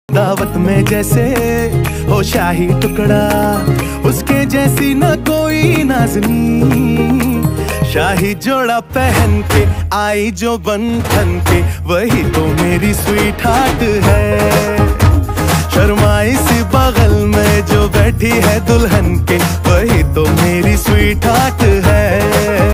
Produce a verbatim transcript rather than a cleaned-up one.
दावत में जैसे हो शाही टुकड़ा, उसके जैसी न कोई नाज़नी। शाही जोड़ा पहन के आई जो बन ठन के, वही तो मेरी स्वीट हार्ट है। शर्माई सी बगल में जो बैठी है दुल्हन के,